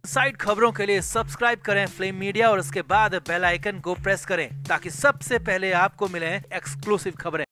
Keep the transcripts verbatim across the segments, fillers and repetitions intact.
Side खबरों के लिए सब्सक्राइब करें फ्लेम मीडिया और उसके बाद बेल आइकन को प्रेस करें ताकि सबसे पहले आपको मिले एक्सक्लूसिव खबरें।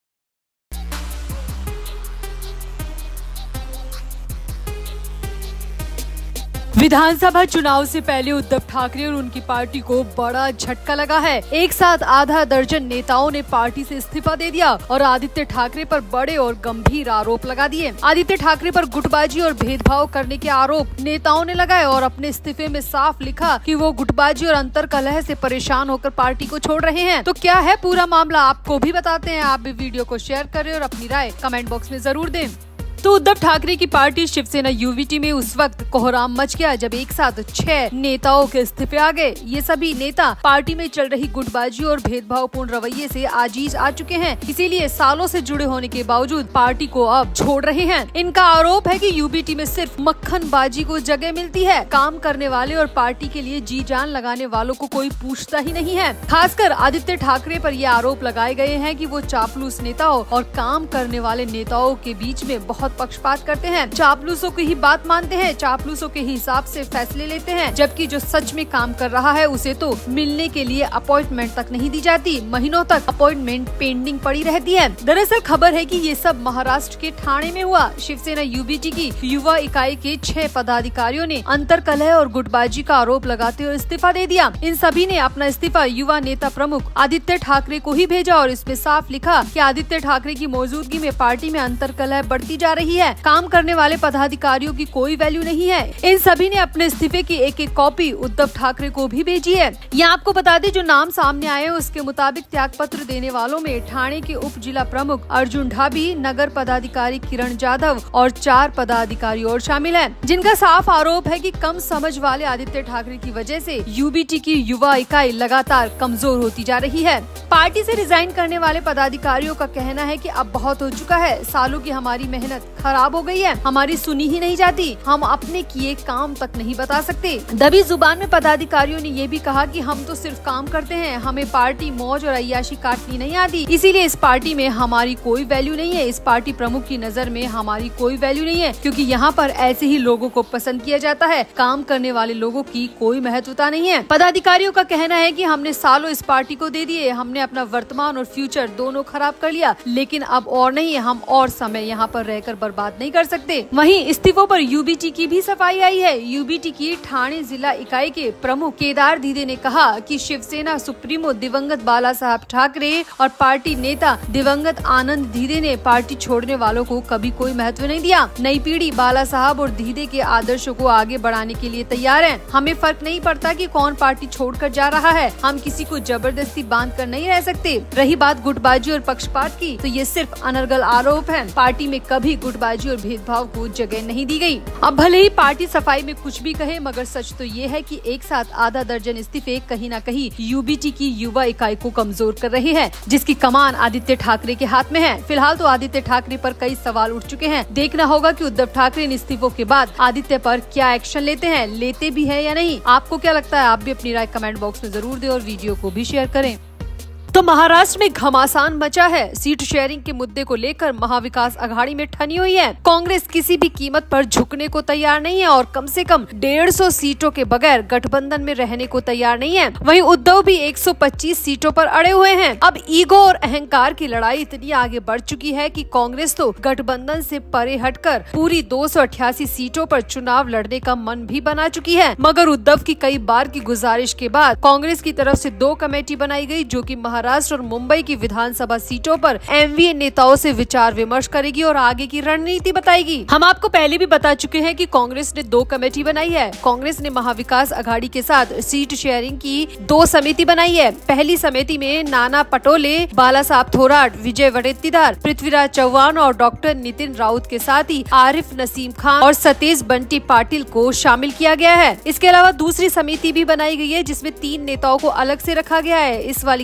विधानसभा चुनाव से पहले उद्धव ठाकरे और उनकी पार्टी को बड़ा झटका लगा है। एक साथ आधा दर्जन नेताओं ने पार्टी से इस्तीफा दे दिया और आदित्य ठाकरे पर बड़े और गंभीर आरोप लगा दिए। आदित्य ठाकरे पर गुटबाजी और भेदभाव करने के आरोप नेताओं ने लगाए और अपने इस्तीफे में साफ लिखा कि वो गुटबाजी और अंतर कलह से परेशान होकर पार्टी को छोड़ रहे हैं। तो क्या है पूरा मामला, आपको भी बताते हैं। आप भी वीडियो को शेयर करें और अपनी राय कमेंट बॉक्स में जरूर दें। तो उद्धव ठाकरे की पार्टी शिवसेना यूवीटी में उस वक्त कोहराम मच गया जब एक साथ छह नेताओं के इस्तीफे आ गए। ये सभी नेता पार्टी में चल रही गुटबाजी और भेदभावपूर्ण रवैये से आजीज आ चुके हैं, इसीलिए सालों से जुड़े होने के बावजूद पार्टी को अब छोड़ रहे हैं। इनका आरोप है कि यूबीटी में सिर्फ मक्खनबाजी को जगह मिलती है, काम करने वाले और पार्टी के लिए जी जान लगाने वालों को कोई पूछता ही नहीं है। खासकर आदित्य ठाकरे पर ये आरोप लगाए गए हैं कि वो चापलूस नेताओं और काम करने वाले नेताओं के बीच में बहुत पक्षपात करते हैं, चापलूसों की ही बात मानते हैं, चापलूसों के हिसाब से फैसले लेते हैं, जबकि जो सच में काम कर रहा है उसे तो मिलने के लिए अपॉइंटमेंट तक नहीं दी जाती, महीनों तक अपॉइंटमेंट पेंडिंग पड़ी रहती है। दरअसल खबर है कि ये सब महाराष्ट्र के ठाणे में हुआ। शिवसेना यूबीटी की युवा इकाई के छह पदाधिकारियों ने अंतर कलह और गुटबाजी का आरोप लगाते हुए इस्तीफा दे दिया। इन सभी ने अपना इस्तीफा युवा नेता प्रमुख आदित्य ठाकरे को ही भेजा और इसमें साफ लिखा कि आदित्य ठाकरे की मौजूदगी में पार्टी में अंतर कलह बढ़ती जा रही है, काम करने वाले पदाधिकारियों की कोई वैल्यू नहीं है। इन सभी ने अपने इस्तीफे की एक एक कॉपी उद्धव ठाकरे को भी भेजी है। यहाँ आपको बता दें, जो नाम सामने आए हैं उसके मुताबिक त्याग पत्र देने वालों में ठाणे के उप जिला प्रमुख अर्जुन ढाबी, नगर पदाधिकारी किरण जाधव और चार पदाधिकारी और शामिल हैं, जिनका साफ आरोप है कि कम समझ वाले आदित्य ठाकरे की वजह से यूबीटी की युवा इकाई लगातार कमजोर होती जा रही है। पार्टी से रिजाइन करने वाले पदाधिकारियों का कहना है कि अब बहुत हो चुका है, सालों की हमारी मेहनत खराब हो गई है, हमारी सुनी ही नहीं जाती, हम अपने किए काम तक नहीं बता सकते। दबी जुबान में पदाधिकारियों ने ये भी कहा कि हम तो सिर्फ काम करते हैं, हमें पार्टी मौज और अय्याशी काटनी नहीं आती, इसीलिए इस पार्टी में हमारी कोई वैल्यू नहीं है, इस पार्टी प्रमुख की नजर में हमारी कोई वैल्यू नहीं है, क्योंकि यहाँ पर ऐसे ही लोगों को पसंद किया जाता है, काम करने वाले लोगों की कोई महत्वता नहीं है। पदाधिकारियों का कहना है कि हमने सालों इस पार्टी को दे दिए, हमने अपना वर्तमान और फ्यूचर दोनों खराब कर लिया, लेकिन अब और नहीं है, हम और समय यहाँ पर रहकर बर्बाद नहीं कर सकते। वहीं इस्तीफों पर यूबीटी की भी सफाई आई है। यूबीटी की ठाणे जिला इकाई के प्रमुख केदार धीदे ने कहा कि शिवसेना सुप्रीमो दिवंगत बाला साहब ठाकरे और पार्टी नेता दिवंगत आनंद धीदे ने पार्टी छोड़ने वालों को कभी कोई महत्व नहीं दिया। नई पीढ़ी बाला साहब और धीदे के आदर्शों को आगे बढ़ाने के लिए तैयार है। हमें फर्क नहीं पड़ता कि कौन पार्टी छोड़कर जा रहा है, हम किसी को जबरदस्ती बांध कर नहीं रह सकते। रही बात गुटबाजी और पक्षपात की, तो ये सिर्फ अनर्गल आरोप है। पार्टी में कभी गुटबाजी और भेदभाव को जगह नहीं दी गई। अब भले ही पार्टी सफाई में कुछ भी कहे, मगर सच तो ये है कि एक साथ आधा दर्जन इस्तीफे कहीं न कहीं यूबीटी की युवा इकाई को कमजोर कर रहे हैं, जिसकी कमान आदित्य ठाकरे के हाथ में है। फिलहाल तो आदित्य ठाकरे पर कई सवाल उठ चुके हैं। देखना होगा कि उद्धव ठाकरे इन इस्तीफों के बाद आदित्य पर क्या एक्शन लेते हैं, लेते भी है या नहीं। आपको क्या लगता है? आप भी अपनी राय कमेंट बॉक्स में जरूर दें और वीडियो को भी शेयर करें। तो महाराष्ट्र में घमासान मचा है। सीट शेयरिंग के मुद्दे को लेकर महाविकास अघाड़ी में ठनी हुई है। कांग्रेस किसी भी कीमत पर झुकने को तैयार नहीं है और कम से कम डेढ़ सौ सीटों के बगैर गठबंधन में रहने को तैयार नहीं है। वहीं उद्धव भी एक सौ पच्चीस सीटों पर अड़े हुए हैं। अब ईगो और अहंकार की लड़ाई इतनी आगे बढ़ चुकी है कि कांग्रेस तो गठबंधन से परे हटकर पूरी दो सौ अट्ठासी सीटों पर चुनाव लड़ने का मन भी बना चुकी है। मगर उद्धव की कई बार की गुजारिश के बाद कांग्रेस की तरफ से दो कमेटी बनाई गई, जो की महाराष्ट्र और मुंबई की विधानसभा सीटों पर एमवीए नेताओं से विचार विमर्श करेगी और आगे की रणनीति बताएगी। हम आपको पहले भी बता चुके हैं कि कांग्रेस ने दो कमेटी बनाई है। कांग्रेस ने महाविकास अघाड़ी के साथ सीट शेयरिंग की दो समिति बनाई है। पहली समिति में नाना पटोले, बाला साहब थोराट, विजय वडेट्टीवार, पृथ्वीराज चौहान और डॉक्टर नितिन राउत के साथ ही आरिफ नसीम खान और सतेज बंटी पाटिल को शामिल किया गया है। इसके अलावा दूसरी समिति भी बनाई गई है, जिसमें तीन नेताओं को अलग से रखा गया है। इस वाली कमेटी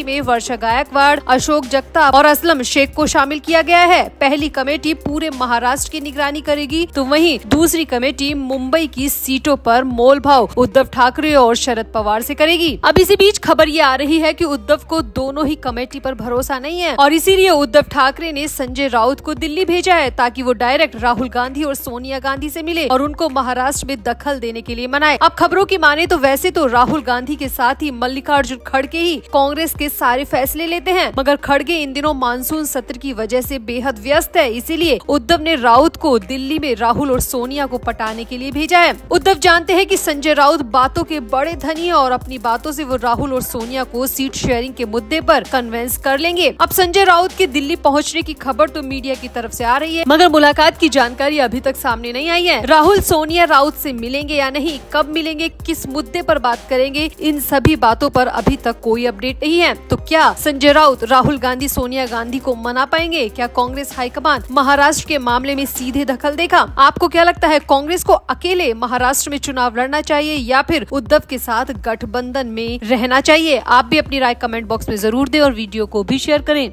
कमेटी में वर्षा गायकवाड़, अशोक जगताप और असलम शेख को शामिल किया गया है। पहली कमेटी पूरे महाराष्ट्र की निगरानी करेगी, तो वहीं दूसरी कमेटी मुंबई की सीटों पर मोलभाव उद्धव ठाकरे और शरद पवार से करेगी। अब इसी बीच खबर ये आ रही है कि उद्धव को दोनों ही कमेटी पर भरोसा नहीं है और इसीलिए उद्धव ठाकरे ने संजय राउत को दिल्ली भेजा है ताकि वो डायरेक्ट राहुल गांधी और सोनिया गांधी से मिले और उनको महाराष्ट्र में दखल देने के लिए मनाए। अब खबरों की माने तो वैसे तो राहुल गांधी के साथ ही मल्लिकार्जुन खड़गे ही कांग्रेस के सारे फैसले लेते हैं, मगर खड़गे इन दिनों मानसून सत्र की वजह से बेहद व्यस्त है, इसीलिए उद्धव ने राउत को दिल्ली में राहुल और सोनिया को पटाने के लिए भेजा है। उद्धव जानते हैं कि संजय राउत बातों के बड़े धनी है और अपनी बातों से वो राहुल और सोनिया को सीट शेयरिंग के मुद्दे पर कन्विंस कर लेंगे। अब संजय राउत के दिल्ली पहुंचने की खबर तो मीडिया की तरफ से आ रही है, मगर मुलाकात की जानकारी अभी तक सामने नहीं आई है। राहुल सोनिया राउत से मिलेंगे या नहीं, कब मिलेंगे, किस मुद्दे पर बात करेंगे, इन सभी बातों पर अभी तक कोई अपडेट नहीं है। तो क्या संजय राउत राहुल गांधी सोनिया गांधी को मना पाएंगे? क्या कांग्रेस हाईकमान महाराष्ट्र के मामले में सीधे दखल देगा? आपको क्या लगता है, कांग्रेस को अकेले महाराष्ट्र में चुनाव लड़ना चाहिए या फिर उद्धव के साथ गठबंधन में रहना चाहिए? आप भी अपनी राय कमेंट बॉक्स में जरूर दें और वीडियो को भी शेयर करें।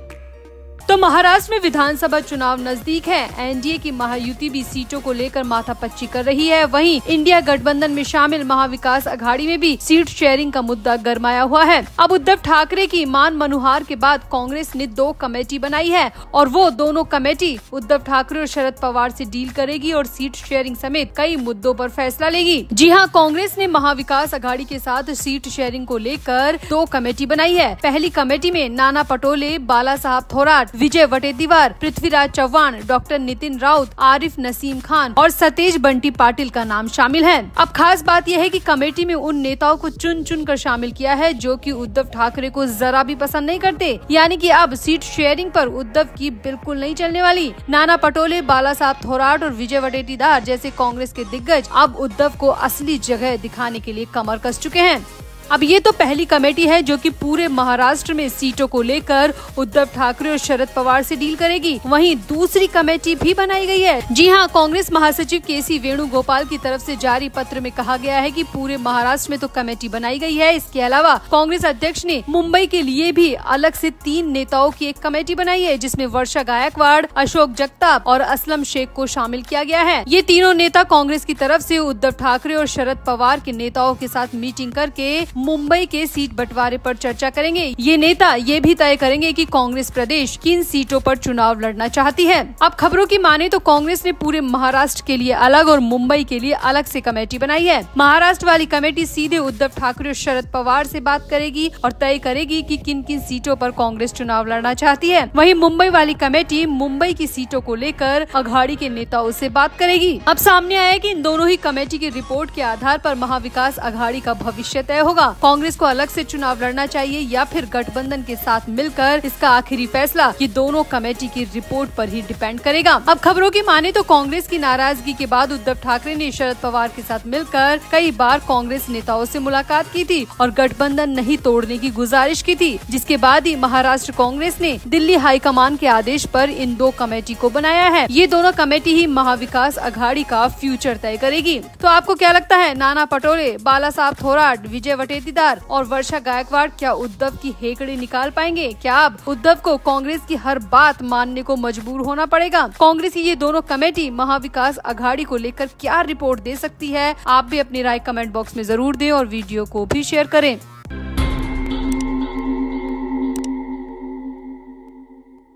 तो महाराष्ट्र में विधानसभा चुनाव नजदीक है। एनडीए की महायुति भी सीटों को लेकर माथापच्ची कर रही है। वहीं इंडिया गठबंधन में शामिल महाविकास अघाड़ी में भी सीट शेयरिंग का मुद्दा गरमाया हुआ है। अब उद्धव ठाकरे की मान मनुहार के बाद कांग्रेस ने दो कमेटी बनाई है और वो दोनों कमेटी उद्धव ठाकरे और शरद पवार से डील करेगी और सीट शेयरिंग समेत कई मुद्दों पर फैसला लेगी। जी हाँ, कांग्रेस ने महाविकास अघाड़ी के साथ सीट शेयरिंग को लेकर दो कमेटी बनाई है। पहली कमेटी में नाना पटोले, बाला साहब थोराट, विजय वटेतीवार, पृथ्वीराज चौहान, डॉक्टर नितिन राउत, आरिफ नसीम खान और सतेज बंटी पाटिल का नाम शामिल है। अब खास बात यह है कि कमेटी में उन नेताओं को चुन चुन कर शामिल किया है जो कि उद्धव ठाकरे को जरा भी पसंद नहीं करते, यानी कि अब सीट शेयरिंग पर उद्धव की बिल्कुल नहीं चलने वाली। नाना पटोले, बाला साहब थोराट और विजय वटेतीवार जैसे कांग्रेस के दिग्गज अब उद्धव को असली जगह दिखाने के लिए कमर कस चुके हैं। अब ये तो पहली कमेटी है जो कि पूरे महाराष्ट्र में सीटों को लेकर उद्धव ठाकरे और शरद पवार से डील करेगी। वहीं दूसरी कमेटी भी बनाई गई है। जी हाँ, कांग्रेस महासचिव के सी वेणुगोपाल की तरफ से जारी पत्र में कहा गया है कि पूरे महाराष्ट्र में तो कमेटी बनाई गई है, इसके अलावा कांग्रेस अध्यक्ष ने मुंबई के लिए भी अलग से तीन नेताओं की एक कमेटी बनाई है, जिसमें वर्षा गायकवाड़, अशोक जगताप और असलम शेख को शामिल किया गया है। ये तीनों नेता कांग्रेस की तरफ से उद्धव ठाकरे और शरद पवार के नेताओं के साथ मीटिंग करके मुंबई के सीट बंटवारे पर चर्चा करेंगे। ये नेता ये भी तय करेंगे कि कांग्रेस प्रदेश किन सीटों पर चुनाव लड़ना चाहती है। अब खबरों की माने तो कांग्रेस ने पूरे महाराष्ट्र के लिए अलग और मुंबई के लिए अलग से कमेटी बनाई है। महाराष्ट्र वाली कमेटी सीधे उद्धव ठाकरे और शरद पवार से बात करेगी और तय करेगी कि किन किन सीटों पर कांग्रेस चुनाव लड़ना चाहती है। वहीं मुंबई वाली कमेटी मुंबई की सीटों को लेकर अघाड़ी के नेताओं से बात करेगी। अब सामने आया कि इन दोनों ही कमेटी की रिपोर्ट के आधार पर महाविकास अघाड़ी का भविष्य तय होगा। कांग्रेस को अलग से चुनाव लड़ना चाहिए या फिर गठबंधन के साथ मिलकर, इसका आखिरी फैसला ये दोनों कमेटी की रिपोर्ट पर ही डिपेंड करेगा। अब खबरों की माने तो कांग्रेस की नाराजगी के बाद उद्धव ठाकरे ने शरद पवार के साथ मिलकर कई बार कांग्रेस नेताओं से मुलाकात की थी और गठबंधन नहीं तोड़ने की गुजारिश की थी, जिसके बाद ही महाराष्ट्र कांग्रेस ने दिल्ली हाईकमान के आदेश पर इन दो कमेटी को बनाया है। ये दोनों कमेटी ही महाविकास अघाड़ी का फ्यूचर तय करेगी। तो आपको क्या लगता है, नाना पटोले, बाला साहब थोराट, विजय वटेतीवार और वर्षा गायकवाड़ क्या उद्धव की हेकड़ी निकाल पाएंगे? क्या अब उद्धव को कांग्रेस की हर बात मानने को मजबूर होना पड़ेगा? कांग्रेस की ये दोनों कमेटी महाविकास अघाड़ी को लेकर क्या रिपोर्ट दे सकती है? आप भी अपनी राय कमेंट बॉक्स में जरूर दें और वीडियो को भी शेयर करें।